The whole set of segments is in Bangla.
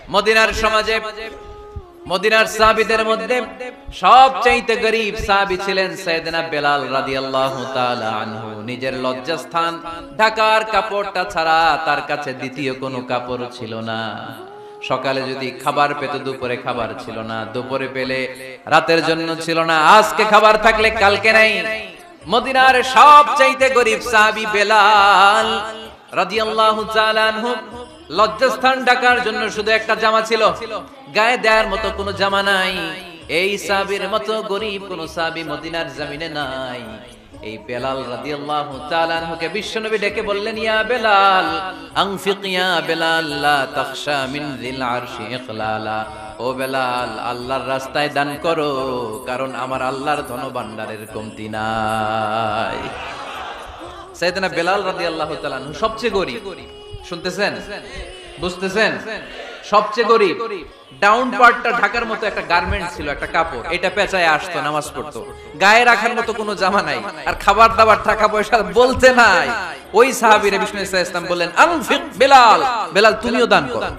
মদিনার সমাজে মদিনার সাহাবীদের মধ্যে সবচাইতে গরীব সাহাবী ছিলেন সাইয়েদনা বেলাল রাদিয়াল্লাহু তাআলা আনহু। নিজের লজ্জাস্থান ঢাকার কাপড়টা ছাড়া তার কাছে দ্বিতীয় কোনো কাপড় ছিল না। সকালে যদি খাবার পেত, দুপুরে খাবার ছিল না, দুপুরে পেলে রাতের জন্য ছিল না, আজকে খাবার থাকলে কালকে নাই। মদিনার সবচাইতে গরীব সাহাবী বেলাল রাদিয়াল্লাহু তাআলা আনহু লজ্জাস্থান ঢাকার জন্য শুধু একটা জামা ছিল, গায়ে দেওয়ার মতো কোনো জামা নাই। এই সাহাবীর মতো গরীব কোন সাহাবী মদিনার জমিনে নাই। এই বেলাল রাদিয়াল্লাহু তাআলা আনহুকে বিশ্বনবী ডেকে বললেন, ইয়া বেলাল আনফিক ইয়া বেলাল লা তাখশা মিন যিল আরশি ইকলালা। ও বেলাল, আল্লাহর রাস্তায় দান করো, কারণ আমার আল্লাহর ধনভাণ্ডারের কমতি নাই। সাইয়েদনা বেলাল রাদিয়াল্লাহু তাআলা আনহু সবচেয়ে গরীব। শুনতেছেন, বুঝতেছেন? সবচেয়ে গরীব। ডাউন পার্টটা ঢাকার মতো একটা গার্মেন্ট ছিল, একটা কাপড়, এটা পেঁচায় আসতো, নামাজ পড়তো। গায়ে রাখার মতো কোনো জামা নাই, আর খাবার দাবার টাকা পয়সা বলতে নাই। ওই সাহাবীরে বিষ্ণু ইসা ইসলাম বললেন, আনফিক বেলাল, বেলাল তুমিও দান করো,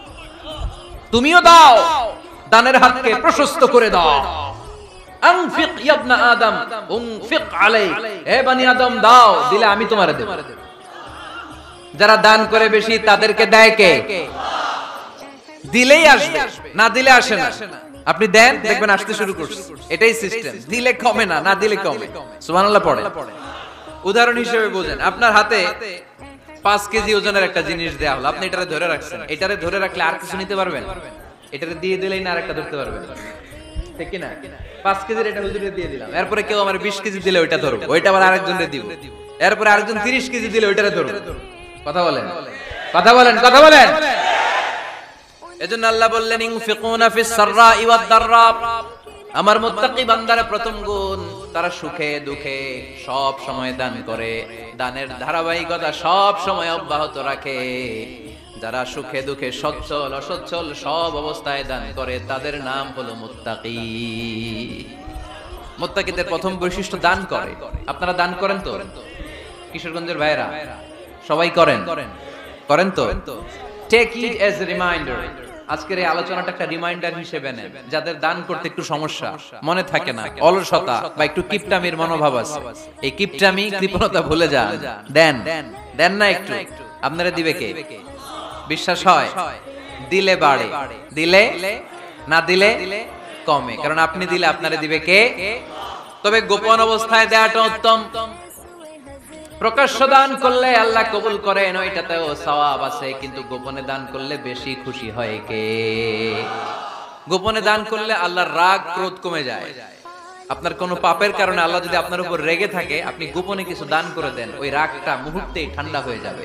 তুমিও দাও, দানের হাতকে প্রশস্ত করে দাও। আনফিক ইয়া ইবনা আদম উনফিক আলাই, হে বনি আদম দাও, দিলে আমি তোমারে দেব। যারা দান করে বেশি তাদেরকে দেয় কে? দিলেই আসবে, না দিলে আসে না। আপনি দেন, দেখবেন আসতে শুরু করছে। এটাই সিস্টেম। দিলে কমে না, না দিলে কমে। সুবহানাল্লাহ পড়ে। উদাহরণ হিসেবে বুঝেন, আপনার হাতে 5 কেজি ওজনের একটা জিনিস দেয়া হলো, আপনি এটারে ধরে রাখছেন। এটারে ধরে রাখলে আর কিছু নিতে পারবেন? এটারে দিয়ে দিলেই না আরেকটা ধরতে পারবেন, ঠিক কি না? 5 কেজির এটা হুজুরে দিয়ে দিলাম, এরপরে কেউ আমার 20 কেজি দিলে ওইটা ধরব, ওইটা আবার আরেকজনকে দিব, এরপরে আরেকজন 30 কেজি দিলে ওইটারে ধরব। কথা বলেন, কথা বলেন, কথা বলেন। এজন্য আল্লাহ বললেন, ইনফিকুনা ফিস সাররাই ওয়াদ দাররা। আমার মুত্তাকি বান্দারা প্রথম গুণ, তারা সুখে দুঃখে সব সময় দান করে, দানের ধারাবাহিকতা সব সময় অব্যাহত রাখে। যারা সুখে দুঃখে সচ্ছল অসচ্ছল সব অবস্থায় দান করে, তাদের নাম হলো মুত্তাকি। মুত্তাকিদের প্রথম বৈশিষ্ট্য দান করে। আপনারা দান করেন তো? কিশোরগঞ্জের ভাইরা সবাই করেন? করেন তো? Take it as a reminder. আজকের এই আলোচনাটা একটা রিমাইন্ডার হিসেবে নেন। যাদের দান করতে একটু সমস্যা, মনে থাকে না, অলসতা বা একটু কিপটামির মনোভাব আছে, এই কিপটামি কৃপণতা ভুলে যান। দেন, দেন না একটু, আপনারা দিবে কে? বিশ্বাস হয়? দিলে বাড়ে, দিলে না দিলে কমে। কারণ আপনি দিলে আপনারা দিবে কে? তবে গোপন অবস্থায় দেওয়াটা উত্তম। প্রকাশ্য দান করলে আল্লাহ কবুল করেন, ওইটাতেও সওয়াব আছে, কিন্তু গোপনে দান করলে বেশি খুশি হয় কে? গোপনে দান করলে আল্লাহর রাগ ক্রোধ কমে যায়। আপনার কোনো পাপের কারণে আল্লাহ যদি আপনার উপর রেগে থাকে, আপনি গোপনে কিছু দান করে দেন, ওই রাগটা মুহূর্তেই ঠান্ডা হয়ে যাবে।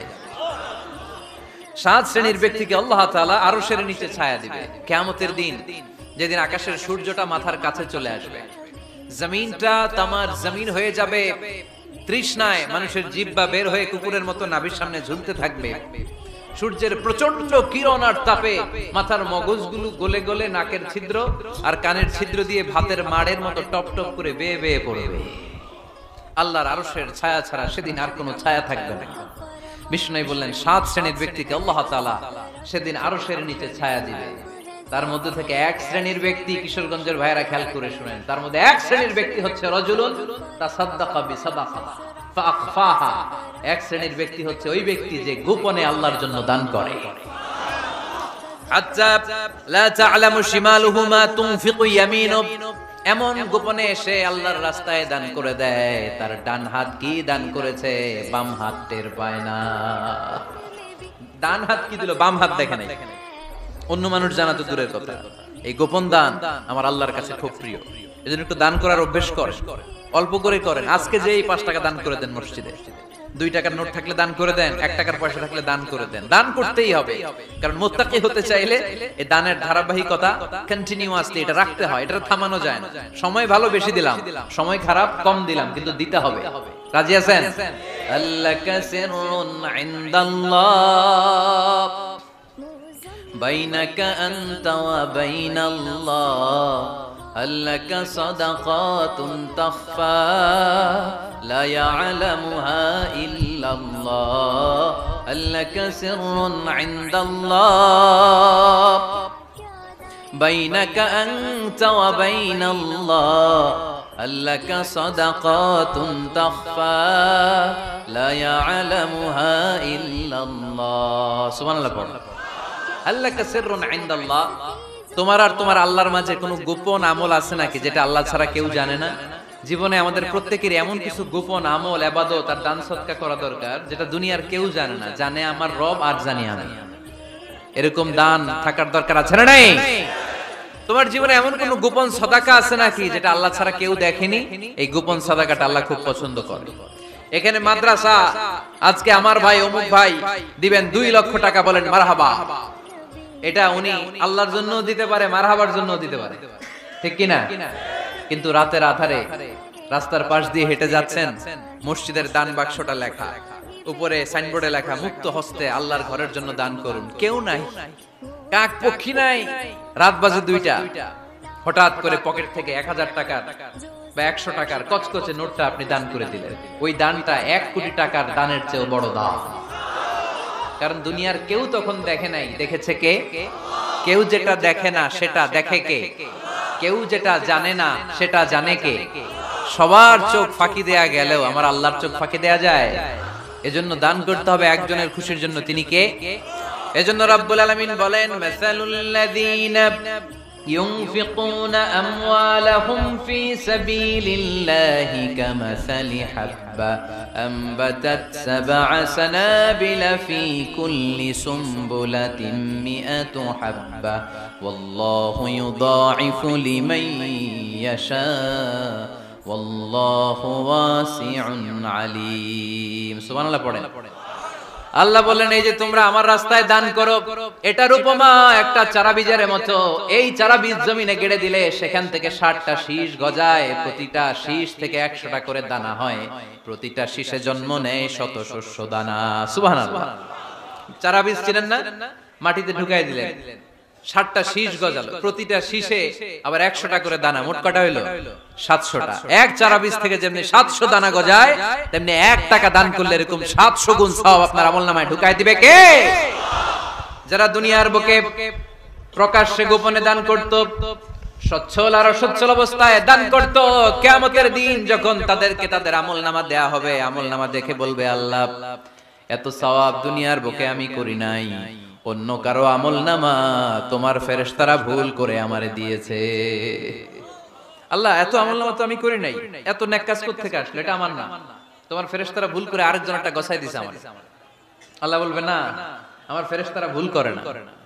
7 শ্রেণীর ব্যক্তিকে আল্লাহ তাআলা আরশের নিচে ছায়া দিবে কিয়ামতের দিন, যেদিন আকাশের সূর্যটা মাথার কাছে চলে আসবে, জমিনটা তামার জমিন হয়ে যাবে, তৃষ্ণায় মানুষের জিহ্বা বের হয়ে কুকুরের মতো নাভির সামনে ঝুলতে থাকবে। সূর্যের প্রচন্ড কিরণ আর তাপে মাথার মগজগুলো গলে গলে নাকের ছিদ্র আর কানের ছিদ্র দিয়ে ভাতের মাড়ের মতো টপ টপ করে বেয়ে বেয়ে পড়বে। আল্লাহর আরশের ছায়া ছাড়া সেদিন আর কোনো ছায়া থাকবে না। বিষ্ণু বললেন, 7 শ্রেণীর ব্যক্তিকে আল্লাহ তাআলা সেদিন আরশের নিচে ছায়া দিবে। তার মধ্যে থেকে 1 শ্রেণীর ব্যক্তি, কিশোরগঞ্জের ভাইরা খেয়াল করে শুনেন, তার মধ্যে 1 শ্রেণীর ব্যক্তি হচ্ছে রাজুলুন তাসাদ্দাকা বিসাদাকা ফাআখফাহা। 1 শ্রেণীর ব্যক্তি হচ্ছে ওই ব্যক্তি যে গোপনে আল্লাহর জন্য দান করে। হাত্তা লা তা'লামু শিমালুহু মা তুনফিকু ইয়ামিনু, এমন গোপনে এসে আল্লাহর রাস্তায় দান করে দেয়, তার ডান হাত কি দান করেছে বাম হাত টের পায় না। ডান হাত কি দিল, বাম হাত দেখে নাই। অন্য মানুষ জানা তো দূরের কথা, এই গোপন দান আমার আল্লাহর কাছে খুব প্রিয়। এজন্য একটু দান করার অভ্যাস করেন, অল্প করে করেন। আজকে যে এই 5 টাকা দান করে দেন মসজিদে, 2 টাকার নোট থাকলে দান করে দেন, 1 টাকার পয়সা থাকলে দান করে দেন। দান করতেই হবে, কারণ মুত্তাকি হতে চাইলে এই দানের ধারাবাহিকতা কন্টিনিউয়াসলি এটা রাখতে হয়, এটা থামানো যায় না। সময় ভালো বেশি দিলাম, সময় খারাপ কম দিলাম, কিন্তু দিতে হবে। রাজি আছেন? আল্লাকা সিররুন ইনদাল্লাহ বাইনাকা আনতা ওয়া বাইনাল্লাহ, আল্লাকা সাদাকাতুন তাখফা লা ইয়ালামুহা ইল্লাল্লাহ, আল্লাকা সিররুন ইনদাল্লাহ বাইনাকা আনতা ওয়া বাইনাল্লাহ আল্লাকা সাদাকাতুন তাখফা লা ইয়ালামুহা ইল্লাল্লাহ। সুবহানাল্লাহ পড়ো। আল্লাকা সিররুন ইনদাল্লাহ, তোমার আর তোমার আল্লাহর মাঝে কোনো গোপন আমল আছে নাকি যেটা আল্লাহ ছাড়া কেউ জানে না? জীবনে আমাদের প্রত্যেকের এমন কিছু গোপন আমল, ইবাদত আর দান সদকা করা দরকার যেটা দুনিয়ার কেউ জানে না, জানে আমার রব আর জানি আমি। এরকম দান থাকার দরকার আছে না নাই? তোমার জীবনে এমন কোন গোপন সাদাকা আছে নাকি যেটা আল্লাহ ছাড়া কেউ দেখেনি? এই গোপন সাদাকাটা আল্লাহ খুব পছন্দ করে। এখানে মাদ্রাসা, আজকে আমার ভাই অমুক ভাই দিবেন 2 লক্ষ টাকা, বলেন মারহাবা। এটা উনি আল্লাহর জন্য দিতে পারে, মারহাবার জন্য দিতে পারে, ঠিক কি না? কিন্তু রাতের আধারে রাস্তার পাশ দিয়ে হেঁটে যাচ্ছেন, মসজিদের দান বাক্সটা লেখা, উপরে সাইনবোর্ডে লেখা মুক্ত হস্তে আল্লাহর ঘরের জন্য দান করুন। কেউ নাই, কাক পক্ষী নাই, রাত বাজে 2টা, হঠাৎ করে পকেট থেকে 1000 টাকার বা 100 টাকার কচকচে নোটটা আপনি দান করে দিলেন। ওই দানটা 1 কোটি টাকার দানের চেয়েও বড় দান। কারণ দুনিয়ার কেউ তখন দেখে নাই, দেখেছে কে? কেউ যেটা দেখে না সেটা দেখে কে? কেউ যেটা জানে না সেটা জানে কে? সবার চোখ ফাঁকি দেয়া গেলেও আমার আল্লাহর চোখ ফাঁকি দেয়া যায়? এজন্য দান করতে হবে একজনের খুশির জন্য। তিনি কে? এজন্য রব্বুল আলামিন বলেন, মাসালুল লাযীনা ينفقون أموالهم في سبيل الله كمثل حبة أنبتت 7 سنابل في كل سنبلة 100 حبة والله يضاعف لمن يشاء والله واسع عليم। সুবহান আল্লাহ পড়েন। আল্লাহ বলেন, এই যে তোমরা আমার রাস্তায় দান করো, এটার উপমা একটা চারা বীজের মতো। এই চারা বীজ জমিনে গেড়ে দিলে সেখান থেকে 60টা শীষ গজায়, প্রতিটা শীষ থেকে 100টা করে দানা হয়, প্রতিটা শীষে জন্ম নেয় শত শস্য দানা। সুবহানাল্লাহ। চারা বীজ চিনেন না? মাটিতে ঢুকাই দিলেন, 60টা শীষ গজালো, প্রতিটা শীষে আবার 100টা করে দানা, মোট কটা হইলো? 700টা। এক চারা বীজ থেকে যেমনি 700 দানা গজায়, তেমনি 1 টাকা দান করলে এরকম 700 গুণ সওয়াব আপনার আমলনামায় ঢুকাই দিবে কে? যারা দুনিয়ার বুকে প্রকাশ্যে গোপনে দান করত, সচ্ছল আর অসচ্ছল অবস্থায় দান করত, কিয়ামতের দিন যখন তাদেরকে তাদের আমলনামা দেয়া হবে, আমলনামা দেখে বলবে, আল্লাহ এত সওয়াব দুনিয়ার বুকে আমি করি নাই, অন্য কারো আমলনামা তোমার ফেরেশতারা ভুল করে আমারে দিয়েছে। আল্লাহ এত আমলনামা তো আমি করি নাই, এত নেক কাজ করতে থেকে আসলো, এটা আমার না, তোমার ফেরেশতারা ভুল করে আরেকজনটা গছাই দিয়েছে আমার। আল্লাহ বলবে, না, আমার ফেরেশতারা ভুল করে না,